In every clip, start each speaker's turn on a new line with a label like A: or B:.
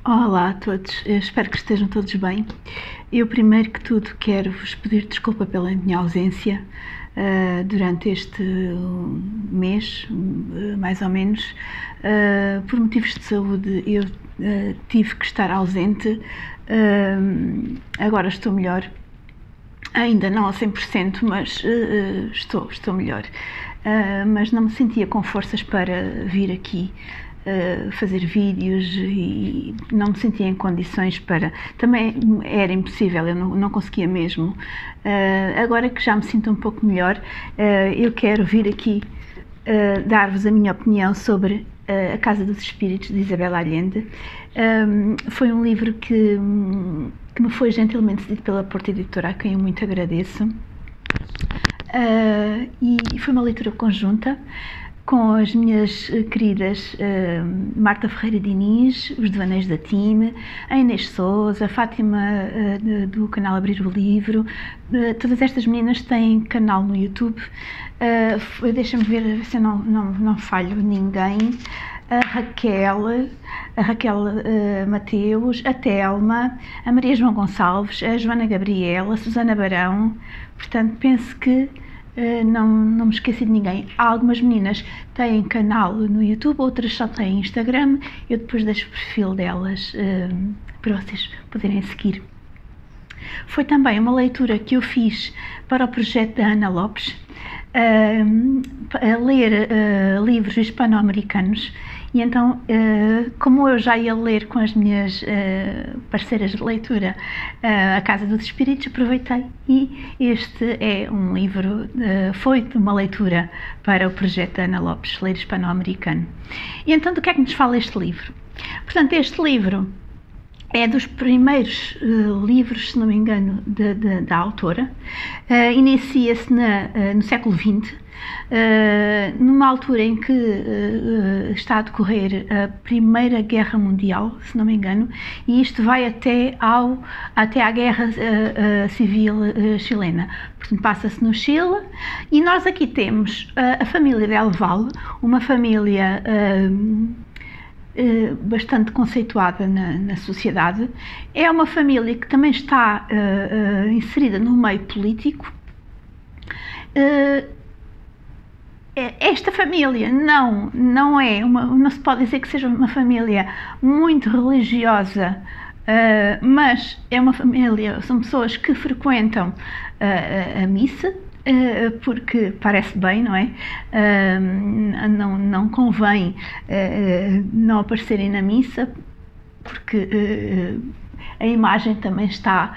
A: Olá a todos, eu espero que estejam todos bem. Eu primeiro que tudo quero vos pedir desculpa pela minha ausência durante este mês, mais ou menos. Por motivos de saúde eu tive que estar ausente, agora estou melhor, ainda não a 100%, mas estou melhor. Mas não me sentia com forças para vir aqui fazer vídeos e não me sentia em condições para... Também era impossível, eu não conseguia mesmo. Agora que já me sinto um pouco melhor, eu quero vir aqui dar-vos a minha opinião sobre A Casa dos Espíritos, de Isabel Allende. Foi um livro que me foi gentilmente cedido pela Porta Editora, a quem eu muito agradeço. E foi uma leitura conjunta com as minhas queridas Marta Ferreira Diniz, os Devaneios da Time, a Inês Souza, a Fátima do canal Abrir o Livro. Todas estas meninas têm canal no YouTube. Deixa-me ver se eu não falho ninguém. A Raquel Mateus, a Telma, a Maria João Gonçalves, a Joana Gabriela, a Susana Barão. Portanto, penso que não me esqueci de ninguém. Algumas meninas têm canal no YouTube, outras só têm Instagram. Eu depois deixo o perfil delas para vocês poderem seguir. Foi também uma leitura que eu fiz para o projeto da Ana Lopes, a ler livros hispano-americanos. E então, como eu já ia ler com as minhas parceiras de leitura A Casa dos Espíritos, aproveitei e este é um livro, foi uma leitura para o projeto da Ana Lopes, Ler Hispano-Americano. E então, do que é que nos fala este livro? Portanto, este livro é dos primeiros livros, se não me engano, da autora. Inicia-se no século XX, numa altura em que está a decorrer a Primeira Guerra Mundial, se não me engano, e isto vai até à Guerra Civil chilena. Portanto, passa-se no Chile, e nós aqui temos a família Del Valle, uma família bastante conceituada na sociedade. É uma família que também está inserida no meio político. Esta família não se pode dizer que seja uma família muito religiosa, mas é uma família, são pessoas que frequentam a missa, porque parece bem, não é? Não convém não aparecerem na missa, porque a imagem também está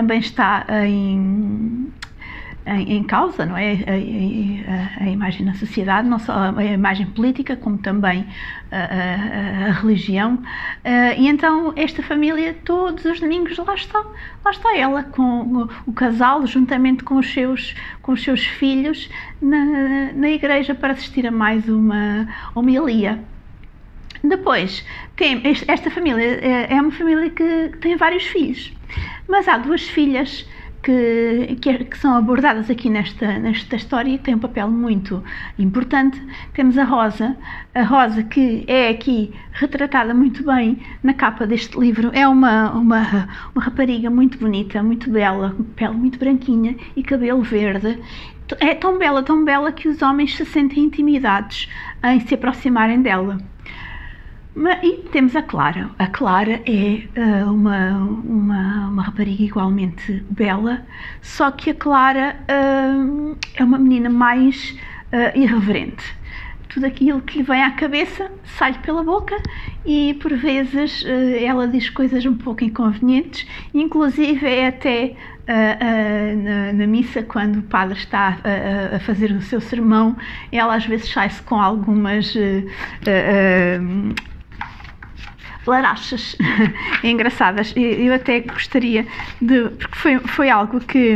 A: em causa, não é? A imagem na sociedade, não só a imagem política, como também a religião. E então esta família, todos os domingos, lá está ela, com o casal, juntamente com os seus filhos, na igreja para assistir a mais uma homilia. Depois, esta família é uma família que tem vários filhos, mas há duas filhas que são abordadas aqui nesta história e que têm um papel muito importante. Temos a Rosa que é aqui retratada muito bem na capa deste livro. É uma rapariga muito bonita, muito bela, pele muito branquinha e cabelo verde. É tão bela que os homens se sentem intimidados em se aproximarem dela. E temos a Clara. A Clara é uma rapariga igualmente bela, só que a Clara é uma menina mais irreverente. Tudo aquilo que lhe vem à cabeça sai-lhe pela boca e, por vezes, ela diz coisas um pouco inconvenientes, inclusive é até na missa, quando o padre está a fazer o seu sermão, ela às vezes sai-se com algumas larachas engraçadas. Eu até gostaria porque foi algo que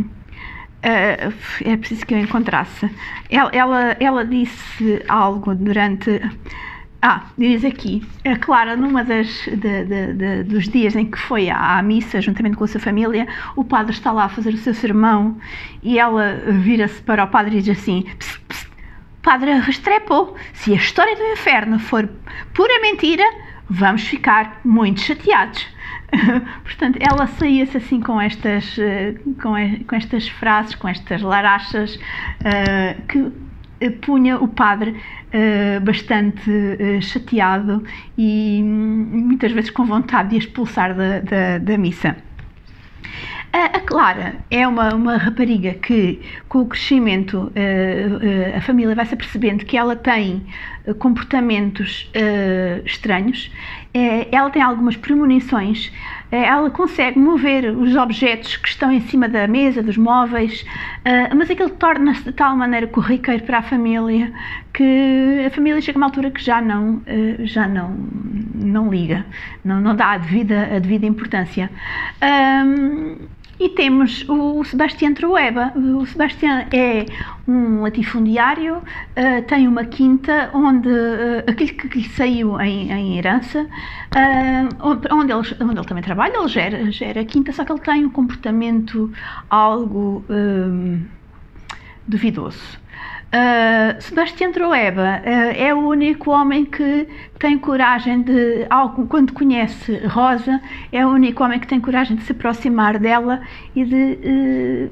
A: é preciso que eu encontrasse. Ela disse algo durante... diz aqui, a Clara, numa dos dias em que foi à missa, juntamente com a sua família, o padre está lá a fazer o seu sermão e ela vira-se para o padre e diz assim: "Psst, psst, padre Restrepo, se a história do inferno for pura mentira, vamos ficar muito chateados. Portanto, ela saía-se assim com estas frases, com estas larachas, que punha o padre bastante chateado e muitas vezes com vontade de expulsar da missa. A Clara é uma rapariga que, com o crescimento, a família vai se apercebendo que ela tem comportamentos estranhos. Ela tem algumas premonições. Ela consegue mover os objetos que estão em cima da mesa, dos móveis, mas aquilo torna-se de tal maneira corriqueiro para a família que a família chega a uma altura que já não liga, não dá a devida importância. E temos o Sebastião Trueba. O Sebastião é um latifundiário, tem uma quinta onde aquilo que lhe saiu em herança, onde ele também trabalha, ele gera a quinta, só que ele tem um comportamento algo duvidoso. Sebastião Trueba é o único homem que tem coragem de, quando conhece Rosa, é o único homem que tem coragem de se aproximar dela e de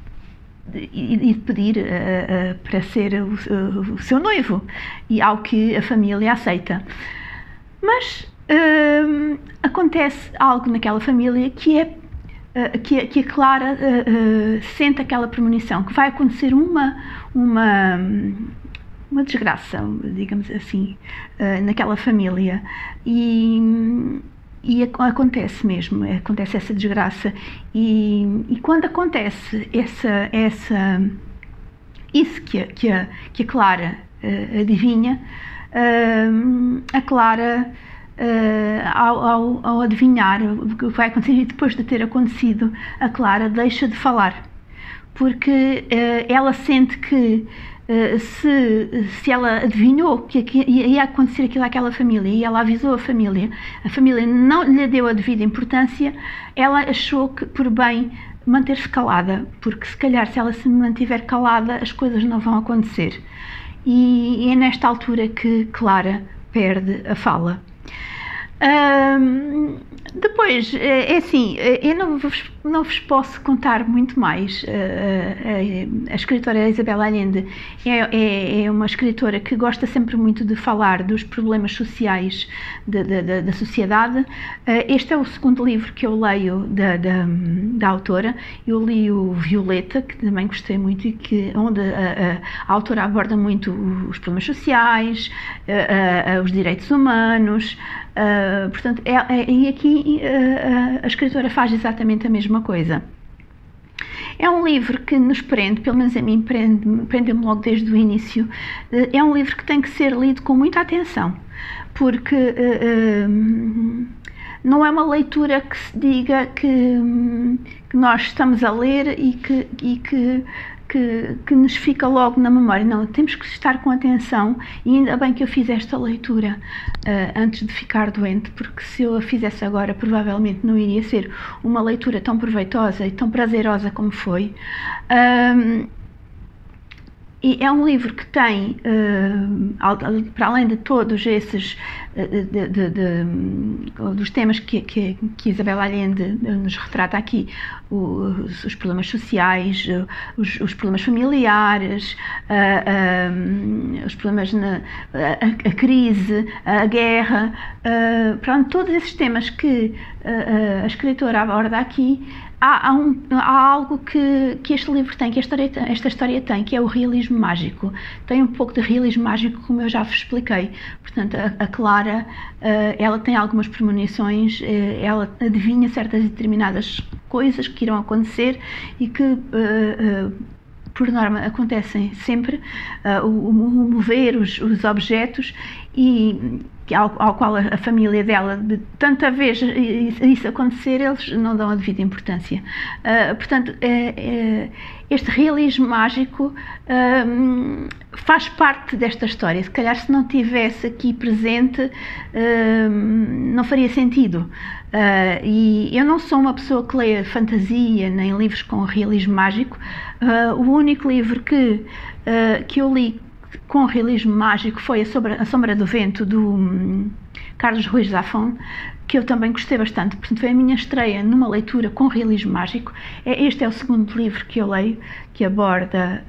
A: pedir para ser o seu noivo, e ao que a família aceita. Mas acontece algo naquela família que a Clara sente aquela premonição, que vai acontecer uma desgraça, digamos assim, naquela família, e acontece mesmo, acontece essa desgraça, e quando acontece isso que a Clara adivinha, a Clara, ao adivinhar o que vai acontecer, e depois de ter acontecido, a Clara deixa de falar, porque ela sente que se ela adivinhou que ia acontecer aquilo àquela família e ela avisou a família não lhe deu a devida importância, ela achou que por bem manter-se calada, porque se calhar se ela se mantiver calada as coisas não vão acontecer, e é nesta altura que Clara perde a fala. Depois, é assim, eu não vos posso contar muito mais. A escritora Isabel Allende é uma escritora que gosta sempre muito de falar dos problemas sociais da sociedade. Este é o segundo livro que eu leio da autora. Eu li o Violeta, que também gostei muito, e onde a autora aborda muito os problemas sociais, os direitos humanos. Portanto, e aqui a escritora faz exatamente a mesma coisa. É um livro que nos prende, pelo menos a mim prende-me logo desde o início. É um livro que tem que ser lido com muita atenção, porque não é uma leitura que se diga que nós estamos a ler e que nos fica logo na memória. Não, temos que estar com atenção, e ainda bem que eu fiz esta leitura antes de ficar doente, porque se eu a fizesse agora provavelmente não iria ser uma leitura tão proveitosa e tão prazerosa como foi. E é um livro que tem, para além de todos esses, dos temas que Isabel Allende nos retrata aqui, os problemas sociais, os problemas familiares, os problemas a crise, a guerra, pronto, todos esses temas que a escritora aborda aqui. Há algo que este livro tem, que esta história tem, que é o realismo mágico. Tem um pouco de realismo mágico, como eu já vos expliquei. Portanto, a Clara, ela tem algumas premonições, ela adivinha certas e determinadas coisas que irão acontecer e que, por norma, acontecem sempre. O mover os objetos, e ao qual a família dela, de tanta vez isso acontecer, eles não dão a devida importância. Portanto, este realismo mágico faz parte desta história. Se calhar, se não tivesse aqui presente, não faria sentido. E eu não sou uma pessoa que leia fantasia nem livros com realismo mágico. O único livro que eu li com realismo mágico foi A Sombra do Vento, Carlos Ruiz Zafón, que eu também gostei bastante. Portanto, foi a minha estreia numa leitura com realismo mágico. Este é o segundo livro que eu leio que aborda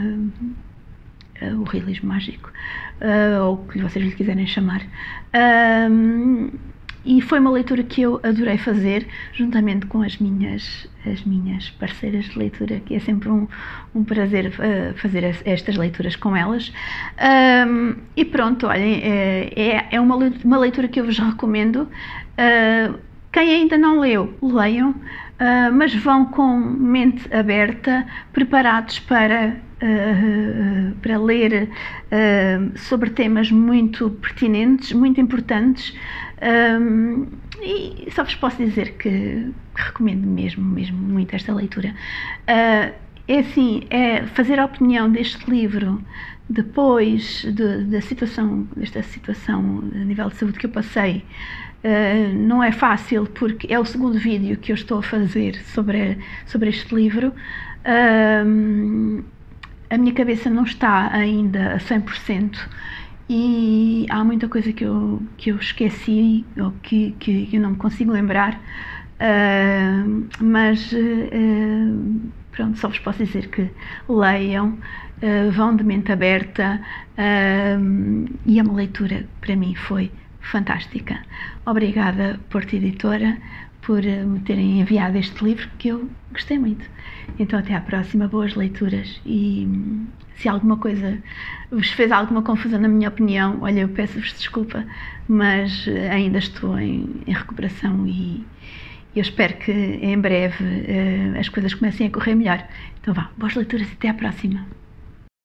A: o realismo mágico, ou o que vocês lhe quiserem chamar. E foi uma leitura que eu adorei fazer, juntamente com as minhas parceiras de leitura, que é sempre um prazer fazer estas leituras com elas. E pronto, olhem, é uma leitura que eu vos recomendo. Quem ainda não leu, leiam, mas vão com mente aberta, preparados para ler sobre temas muito pertinentes, muito importantes. E só vos posso dizer que recomendo mesmo muito esta leitura. É assim, fazer a opinião deste livro depois desta situação a nível de saúde que eu passei. Não é fácil, porque é o segundo vídeo que eu estou a fazer sobre este livro. A minha cabeça não está ainda a 100%. E há muita coisa que eu esqueci ou que eu não me consigo lembrar, mas pronto, só vos posso dizer que leiam, vão de mente aberta, e a leitura para mim foi fantástica. Obrigada, Porta Editora, por me terem enviado este livro que eu gostei muito. Então até à próxima, boas leituras, e se alguma coisa vos fez alguma confusão na minha opinião, olha, eu peço-vos desculpa, mas ainda estou em recuperação e eu espero que em breve as coisas comecem a correr melhor. Então vá, boas leituras e até à próxima.